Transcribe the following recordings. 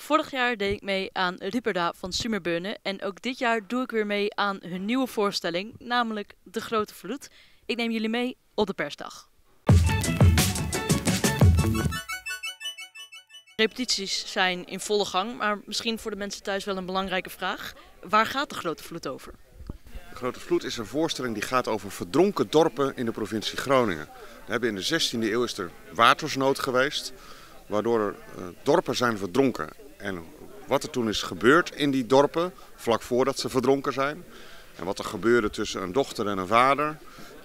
Vorig jaar deed ik mee aan Ripperda van Summerburne en ook dit jaar doe ik weer mee aan hun nieuwe voorstelling, namelijk De Grote Vloed. Ik neem jullie mee op de persdag. Repetities zijn in volle gang, maar misschien voor de mensen thuis wel een belangrijke vraag. Waar gaat De Grote Vloed over? De Grote Vloed is een voorstelling die gaat over verdronken dorpen in de provincie Groningen. We hebben in de 16e eeuw is er watersnood geweest, waardoor er dorpen zijn verdronken. En wat er toen is gebeurd in die dorpen, vlak voordat ze verdronken zijn. En wat er gebeurde tussen een dochter en een vader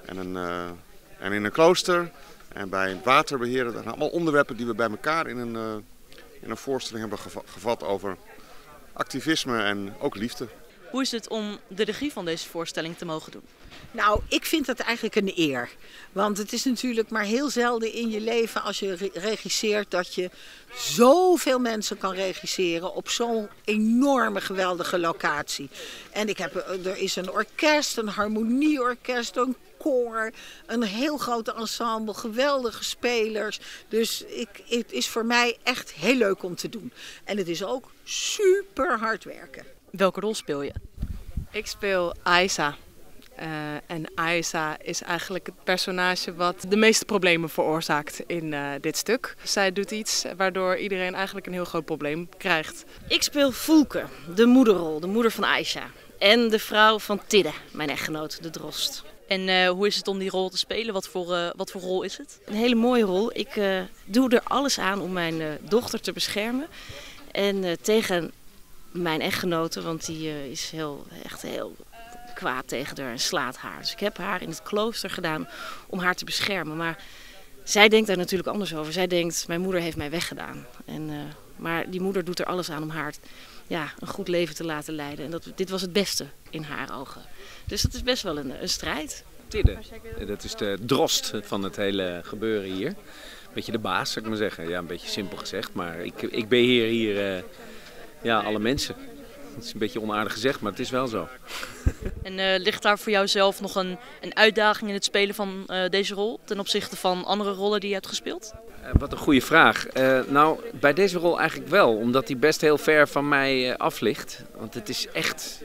en in een klooster. En bij het waterbeheer, dat zijn allemaal onderwerpen die we bij elkaar in een voorstelling hebben gevat over activisme en ook liefde. Hoe is het om de regie van deze voorstelling te mogen doen? Nou, ik vind dat eigenlijk een eer. Want het is natuurlijk maar heel zelden in je leven als je regisseert dat je zoveel mensen kan regisseren op zo'n enorme geweldige locatie. En er is een orkest, een harmonieorkest, een koor, een heel groot ensemble, geweldige spelers. Dus het is voor mij echt heel leuk om te doen. En het is ook super hard werken. Welke rol speel je? Ik speel Aisa. En Aisa is eigenlijk het personage wat de meeste problemen veroorzaakt in dit stuk. Zij doet iets waardoor iedereen eigenlijk een heel groot probleem krijgt. Ik speel Voelke, de moederrol, de moeder van Aisha. En de vrouw van Tidde, mijn echtgenoot, de drost. En hoe is het om die rol te spelen? Wat voor rol is het? Een hele mooie rol. Ik doe er alles aan om mijn dochter te beschermen. En tegen mijn echtgenote, want die is echt heel kwaad tegen haar en slaat haar. Dus ik heb haar in het klooster gedaan om haar te beschermen. Maar zij denkt daar natuurlijk anders over. Zij denkt, mijn moeder heeft mij weggedaan. Maar die moeder doet er alles aan om haar een goed leven te laten leiden. En dit was het beste in haar ogen. Dus dat is best wel een strijd. Tidde, dat is de drost van het hele gebeuren hier. Beetje de baas, zou ik maar zeggen. Ja, een beetje simpel gezegd. Maar ik beheer hier alle mensen. Het is een beetje onaardig gezegd, maar het is wel zo. En ligt daar voor jou zelf nog een uitdaging in het spelen van deze rol ten opzichte van andere rollen die je hebt gespeeld? Wat een goede vraag. Nou, bij deze rol eigenlijk wel, omdat die best heel ver van mij af ligt. Want het is echt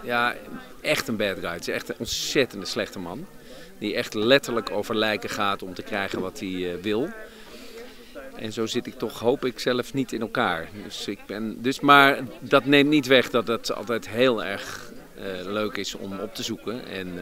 een bad guy. Het is echt een ontzettende slechte man. Die echt letterlijk over lijken gaat om te krijgen wat hij wil. En zo zit ik toch, hoop ik, zelf niet in elkaar. Maar dat neemt niet weg dat het altijd heel erg leuk is om op te zoeken. En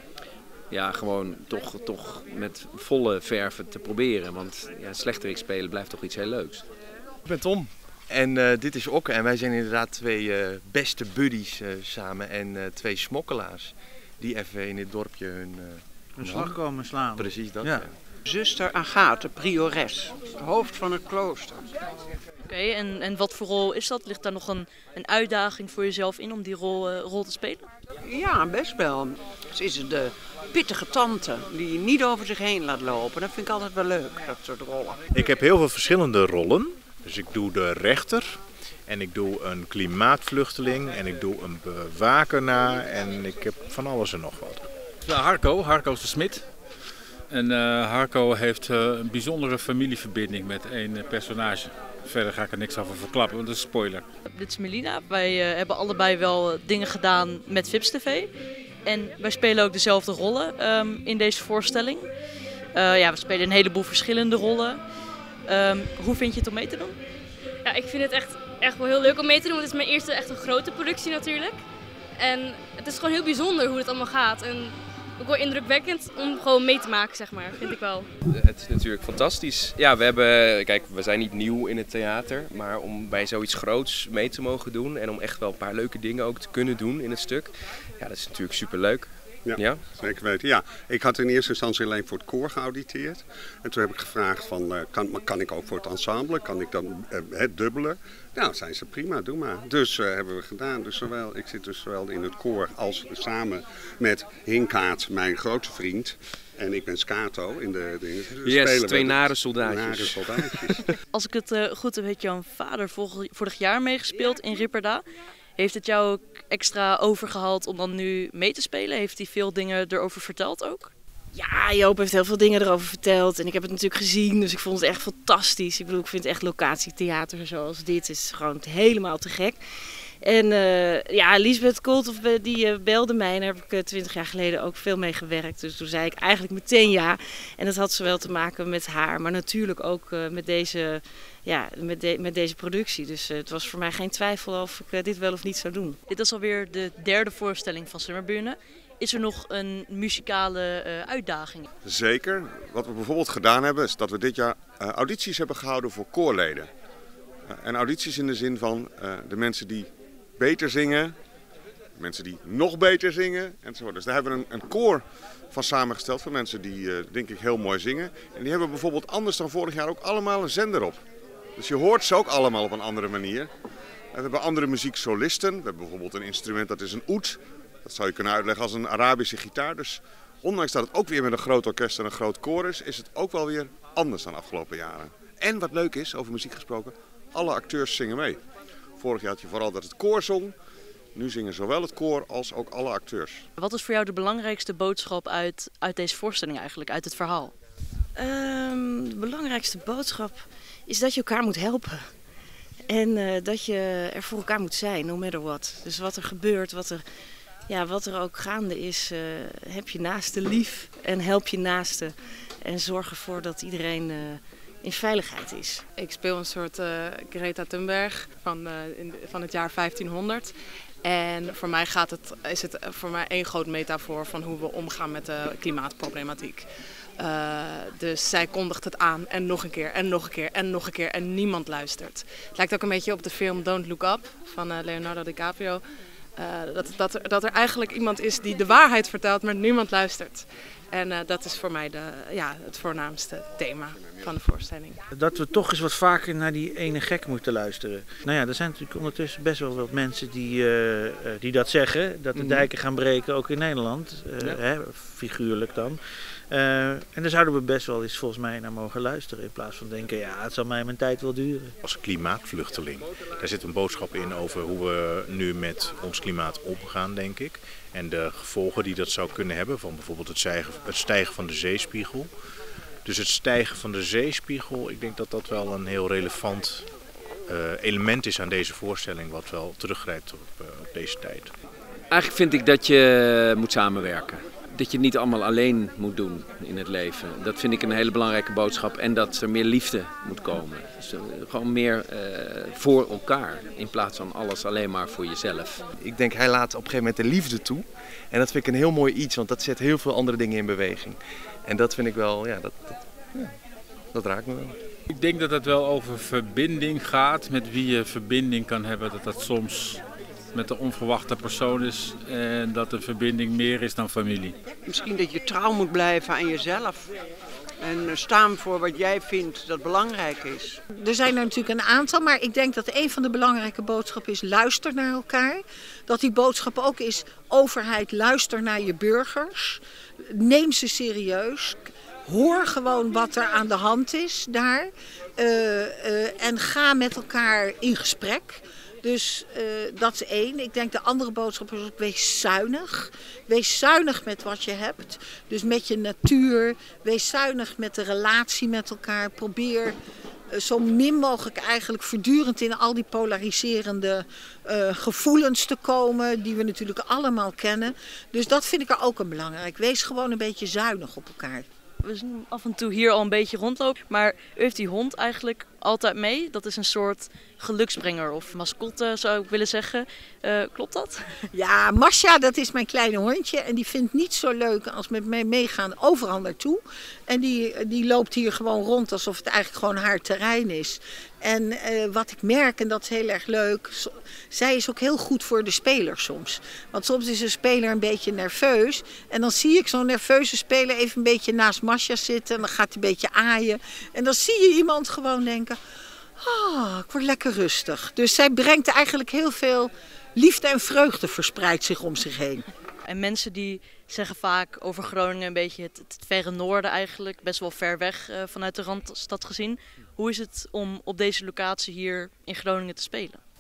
gewoon toch met volle verven te proberen. Want slechterik spelen blijft toch iets heel leuks. Ik ben Tom en dit is Okke. En wij zijn inderdaad twee beste buddies samen en twee smokkelaars. Die even in dit dorpje hun slag komen slaan. Precies dat. Ja. Zuster Agathe, priores, hoofd van het klooster. Oké, en wat voor rol is dat? Ligt daar nog een uitdaging voor jezelf in om die rol te spelen? Ja, best wel. Ze is de pittige tante die niet over zich heen laat lopen. Dat vind ik altijd wel leuk, dat soort rollen. Ik heb heel veel verschillende rollen. Dus ik doe de rechter en ik doe een klimaatvluchteling en ik doe een bewaker na en ik heb van alles en nog wat. Harco is de smid. En Harco heeft een bijzondere familieverbinding met één personage. Verder ga ik er niks over verklappen, want dat is een spoiler. Dit is Melina. Wij hebben allebei wel dingen gedaan met Vips TV. En wij spelen ook dezelfde rollen in deze voorstelling. We spelen een heleboel verschillende rollen. Hoe vind je het om mee te doen? Ja, ik vind het echt wel heel leuk om mee te doen. Want het is mijn eerste echt een grote productie natuurlijk. En het is gewoon heel bijzonder hoe het allemaal gaat. En ook wel indrukwekkend om gewoon mee te maken, zeg maar, vind ik wel. Het is natuurlijk fantastisch. Ja, we zijn niet nieuw in het theater, maar om bij zoiets groots mee te mogen doen en om echt wel een paar leuke dingen ook te kunnen doen in het stuk, dat is natuurlijk superleuk. Ja, zeker weten. Ja, ik had in eerste instantie alleen voor het koor geauditeerd. En toen heb ik gevraagd van, kan ik ook voor het ensemble? Kan ik dan het dubbele? Nou, zijn ze prima, doe maar. Dus hebben we gedaan. Dus ik zit dus zowel in het koor als samen met Hinkaat, mijn grote vriend. En ik ben Skato in de twee nare soldaatjes. Als ik het goed heb, heeft jouw vader vorig jaar meegespeeld in Ripperda. Heeft het jou ook extra overgehaald om dan nu mee te spelen? Heeft hij veel dingen erover verteld ook? Ja, Joop heeft heel veel dingen erover verteld en ik heb het natuurlijk gezien, dus ik vond het echt fantastisch. Ik bedoel, ik vind echt locatietheater zoals dit is gewoon helemaal te gek. En ja, Liesbeth Kolthoff die belde mij en daar heb ik 20 jaar geleden ook veel mee gewerkt. Dus toen zei ik eigenlijk meteen ja. En dat had zowel te maken met haar, maar natuurlijk ook met deze productie. Dus het was voor mij geen twijfel of ik dit wel of niet zou doen. Dit is alweer de derde voorstelling van Summerbühne. Is er nog een muzikale uitdaging? Zeker. Wat we bijvoorbeeld gedaan hebben is dat we dit jaar audities hebben gehouden voor koorleden. En audities in de zin van de mensen die beter zingen, mensen die nog beter zingen enzovoort. Dus daar hebben we een koor van samengesteld van mensen die denk ik heel mooi zingen. En die hebben bijvoorbeeld anders dan vorig jaar ook allemaal een zender op. Dus je hoort ze ook allemaal op een andere manier. We hebben andere muzieksolisten. We hebben bijvoorbeeld een instrument dat is een oud. Dat zou je kunnen uitleggen als een Arabische gitaar. Dus ondanks dat het ook weer met een groot orkest en een groot koor is het ook wel weer anders dan de afgelopen jaren. En wat leuk is, over muziek gesproken, alle acteurs zingen mee. Vorig jaar had je vooral dat het koor zong. Nu zingen zowel het koor als ook alle acteurs. Wat is voor jou de belangrijkste boodschap uit deze voorstelling eigenlijk, uit het verhaal? De belangrijkste boodschap is dat je elkaar moet helpen. En dat je er voor elkaar moet zijn, no matter what. Dus wat er gebeurt, wat er ook gaande is, heb je naaste lief en help je naaste. En zorg ervoor dat iedereen in veiligheid is. Ik speel een soort Greta Thunberg van het jaar 1500. En voor mij is het voor mij één groot metafoor van hoe we omgaan met de klimaatproblematiek. Dus zij kondigt het aan en nog een keer en nog een keer en nog een keer en niemand luistert. Het lijkt ook een beetje op de film Don't Look Up van Leonardo DiCaprio. Dat er eigenlijk iemand is die de waarheid vertelt, maar niemand luistert. En dat is voor mij het voornaamste thema van de voorstelling. Dat we toch eens wat vaker naar die ene gek moeten luisteren. Nou ja, er zijn natuurlijk ondertussen best wel wat mensen die dat zeggen. Dat de dijken gaan breken, ook in Nederland. Figuurlijk dan. En daar zouden we best wel eens volgens mij naar mogen luisteren. In plaats van denken, ja, het zal mij mijn tijd wel duren. Als klimaatvluchteling, daar zit een boodschap in over hoe we nu met ons klimaat omgaan, denk ik. En de gevolgen die dat zou kunnen hebben, van bijvoorbeeld het stijgen van de zeespiegel. Dus het stijgen van de zeespiegel, ik denk dat dat wel een heel relevant element is aan deze voorstelling, wat wel teruggrijpt op deze tijd. Eigenlijk vind ik dat je moet samenwerken. Dat je het niet allemaal alleen moet doen in het leven. Dat vind ik een hele belangrijke boodschap. En dat er meer liefde moet komen. Dus gewoon meer voor elkaar. In plaats van alles alleen maar voor jezelf. Ik denk, hij laat op een gegeven moment de liefde toe. En dat vind ik een heel mooi iets. Want dat zet heel veel andere dingen in beweging. En dat vind ik wel, dat raakt me wel. Ik denk dat het wel over verbinding gaat. Met wie je verbinding kan hebben. Dat soms met een onverwachte persoon is en dat de verbinding meer is dan familie. Misschien dat je trouw moet blijven aan jezelf en staan voor wat jij vindt dat belangrijk is. Er zijn er natuurlijk een aantal, maar ik denk dat een van de belangrijke boodschappen is luister naar elkaar. Dat die boodschap ook is, overheid, luister naar je burgers. Neem ze serieus. Hoor gewoon wat er aan de hand is daar. En ga met elkaar in gesprek. Dus dat is één. Ik denk de andere boodschap is ook, wees zuinig. Wees zuinig met wat je hebt. Dus met je natuur. Wees zuinig met de relatie met elkaar. Probeer zo min mogelijk eigenlijk voortdurend in al die polariserende gevoelens te komen. Die we natuurlijk allemaal kennen. Dus dat vind ik er ook een belangrijk. Wees gewoon een beetje zuinig op elkaar. We zien af en toe hier al een beetje rondlopen. Maar u heeft die hond eigenlijk altijd mee. Dat is een soort geluksbrenger of mascotte zou ik willen zeggen. Klopt dat? Ja, Masha, dat is mijn kleine hondje. En die vindt niet zo leuk als met mij meegaan overal naartoe. En die loopt hier gewoon rond alsof het eigenlijk gewoon haar terrein is. En wat ik merk, en dat is heel erg leuk, zij is ook heel goed voor de speler soms. Want soms is een speler een beetje nerveus. En dan zie ik zo'n nerveuze speler even een beetje naast Masha zitten. En dan gaat hij een beetje aaien. En dan zie je iemand gewoon denken, ik word lekker rustig. Dus zij brengt eigenlijk heel veel liefde en vreugde verspreidt zich om zich heen. En mensen die zeggen vaak over Groningen een beetje het verre noorden eigenlijk. Best wel ver weg vanuit de Randstad gezien. Hoe is het om op deze locatie hier in Groningen te spelen?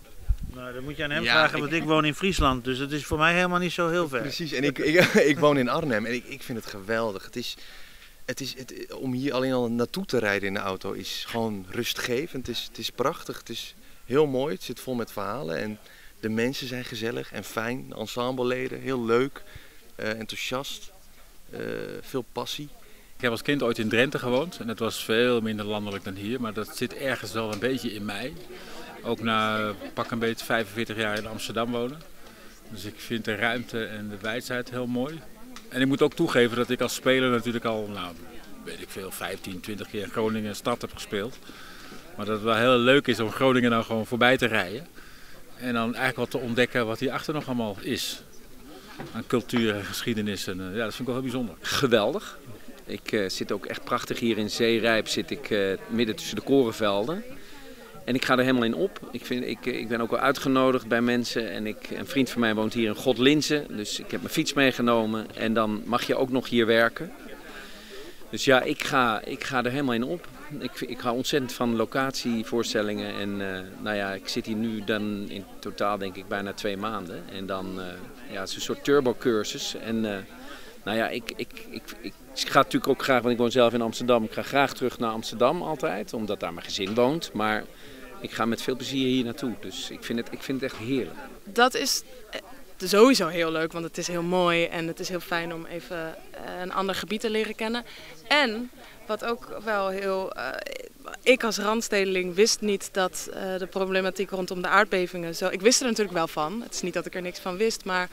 Nou, dan moet je aan hem vragen, want ik woon in Friesland, dus het is voor mij helemaal niet zo heel ver. Precies, en ik woon in Arnhem en ik vind het geweldig. Om hier alleen al naartoe te rijden in de auto is gewoon rustgevend. Het is prachtig, het is heel mooi, het zit vol met verhalen en de mensen zijn gezellig en fijn. De ensembleleden, heel leuk, enthousiast, veel passie. Ik heb als kind ooit in Drenthe gewoond en het was veel minder landelijk dan hier, maar dat zit ergens wel een beetje in mij. Ook na pak een beetje 45 jaar in Amsterdam wonen. Dus ik vind de ruimte en de wijsheid heel mooi. En ik moet ook toegeven dat ik als speler natuurlijk al, weet ik veel, 15, 20 keer Groningen stad heb gespeeld. Maar dat het wel heel leuk is om Groningen nou gewoon voorbij te rijden. En dan eigenlijk wat te ontdekken wat hierachter nog allemaal is. Aan cultuur en geschiedenis. En, dat vind ik wel heel bijzonder. Geweldig. Ik zit ook echt prachtig hier in Zeerijp, zit ik midden tussen de korenvelden. En ik ga er helemaal in op. Ik ben ook wel uitgenodigd bij mensen. En een vriend van mij woont hier in Godlinze. Dus ik heb mijn fiets meegenomen. En dan mag je ook nog hier werken. Dus ja, ik ga er helemaal in op. Ik hou ontzettend van locatievoorstellingen. En ik zit hier nu dan in totaal denk ik bijna 2 maanden. En dan, het is een soort turbocursus. En ik ga natuurlijk ook graag, want ik woon zelf in Amsterdam. Ik ga graag terug naar Amsterdam altijd, omdat daar mijn gezin woont. Maar ik ga met veel plezier hier naartoe. Dus ik vind het echt heerlijk. Dat is sowieso heel leuk, want het is heel mooi en het is heel fijn om even een ander gebied te leren kennen. En wat ook wel heel... ik als randstedeling wist niet dat de problematiek rondom de aardbevingen zo... Ik wist er natuurlijk wel van. Het is niet dat ik er niks van wist, maar...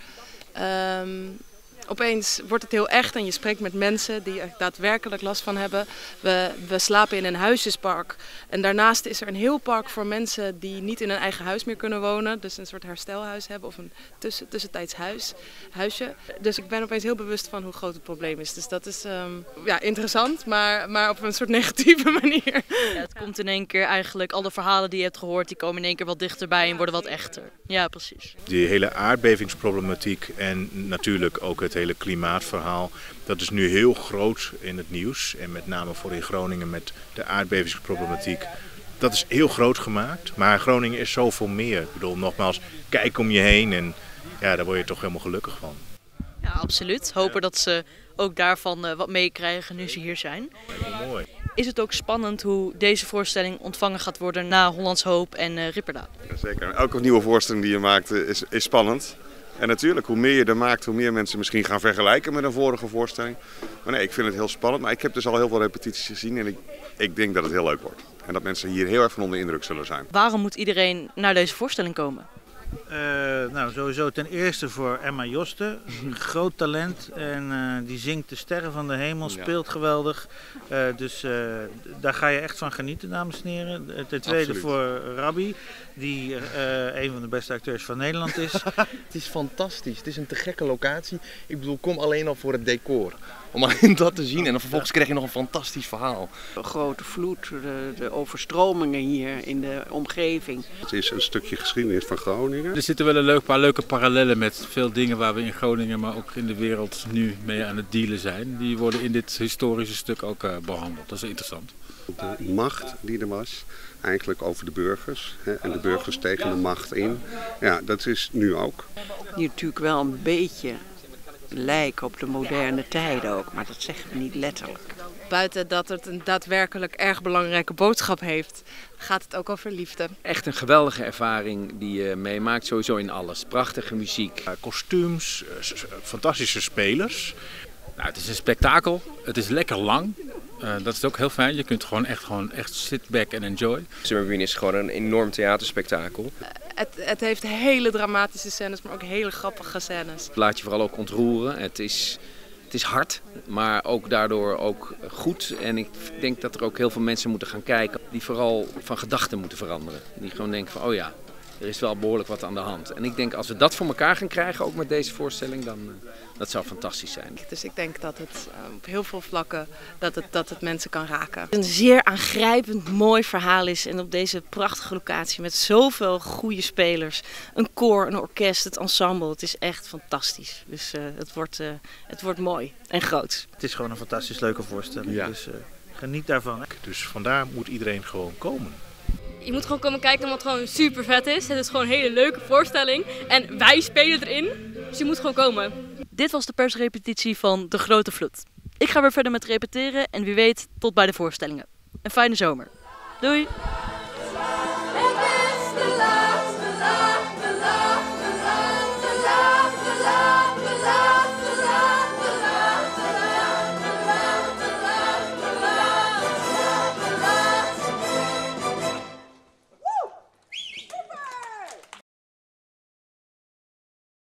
Opeens wordt het heel echt en je spreekt met mensen die er daadwerkelijk last van hebben. We slapen in een huisjespark en daarnaast is er een heel park voor mensen die niet in een eigen huis meer kunnen wonen. Dus een soort herstelhuis hebben of een tussentijds huisje. Dus ik ben opeens heel bewust van hoe groot het probleem is. Dus dat is interessant, maar op een soort negatieve manier. Ja, het komt in één keer eigenlijk, alle verhalen die je hebt gehoord, die komen in één keer wat dichterbij en worden wat echter. Ja, precies. Die hele aardbevingsproblematiek en natuurlijk ook het hele klimaatverhaal, dat is nu heel groot in het nieuws. En met name voor in Groningen met de aardbevingsproblematiek. Dat is heel groot gemaakt, maar Groningen is zoveel meer. Ik bedoel, nogmaals, kijk om je heen en daar word je toch helemaal gelukkig van. Ja, absoluut. Hopen dat ze ook daarvan wat meekrijgen nu ze hier zijn. Heel mooi. Is het ook spannend hoe deze voorstelling ontvangen gaat worden na Hollands Hoop en Ripperda? Ja, zeker. Elke nieuwe voorstelling die je maakt is spannend. En natuurlijk, hoe meer je er maakt, hoe meer mensen misschien gaan vergelijken met een vorige voorstelling. Maar nee, ik vind het heel spannend. Maar ik heb dus al heel veel repetities gezien en ik denk dat het heel leuk wordt. En dat mensen hier heel erg van onder indruk zullen zijn. Waarom moet iedereen naar deze voorstelling komen? Sowieso ten eerste voor Emma Josten, een groot talent en die zingt de sterren van de hemel, speelt geweldig. Dus daar ga je echt van genieten, dames en heren. Ten tweede Absoluut. voor Rabbi, die een van de beste acteurs van Nederland is. Het is fantastisch, het is een te gekke locatie. Ik bedoel, kom alleen al voor het decor. Om alleen dat te zien en dan vervolgens krijg je nog een fantastisch verhaal. De grote vloed, de overstromingen hier in de omgeving. Het is een stukje geschiedenis van Groningen. Er zitten wel een paar leuke parallellen met veel dingen waar we in Groningen, maar ook in de wereld nu mee aan het dealen zijn. Die worden in dit historische stuk ook behandeld. Dat is interessant. De macht die er was, eigenlijk over de burgers. En de burgers tegen de macht in. Ja, dat is nu ook. Die natuurlijk wel een beetje lijken op de moderne tijden ook, maar dat zeggen we niet letterlijk. Buiten dat het een daadwerkelijk erg belangrijke boodschap heeft, gaat het ook over liefde. Echt een geweldige ervaring die je meemaakt, sowieso in alles. Prachtige muziek. Kostuums, fantastische spelers. Nou, het is een spektakel, het is lekker lang. Dat is ook heel fijn. Je kunt gewoon echt sit back and enjoy. Summer is gewoon een enorm theaterspektakel. Het heeft hele dramatische scènes, maar ook hele grappige scènes. Laat je vooral ook ontroeren. Het is hard, maar ook daardoor ook goed. En ik denk dat er ook heel veel mensen moeten gaan kijken die vooral van gedachten moeten veranderen. Die gewoon denken van, oh ja, er is wel behoorlijk wat aan de hand. En ik denk als we dat voor elkaar gaan krijgen, ook met deze voorstelling, dan dat zou fantastisch zijn. Dus ik denk dat het op heel veel vlakken dat het mensen kan raken. Een zeer aangrijpend mooi verhaal is en op deze prachtige locatie met zoveel goede spelers. Een koor, een orkest, het ensemble. Het is echt fantastisch. Dus het wordt mooi en groot. Het is gewoon een fantastisch leuke voorstelling, Ja. dus geniet daarvan. Dus vandaar moet iedereen gewoon komen. Je moet gewoon komen kijken omdat het gewoon super vet is. Het is gewoon een hele leuke voorstelling. En wij spelen erin, dus je moet gewoon komen. Dit was de persrepetitie van De Grote Vloed. Ik ga weer verder met repeteren en wie weet tot bij de voorstellingen. Een fijne zomer. Doei!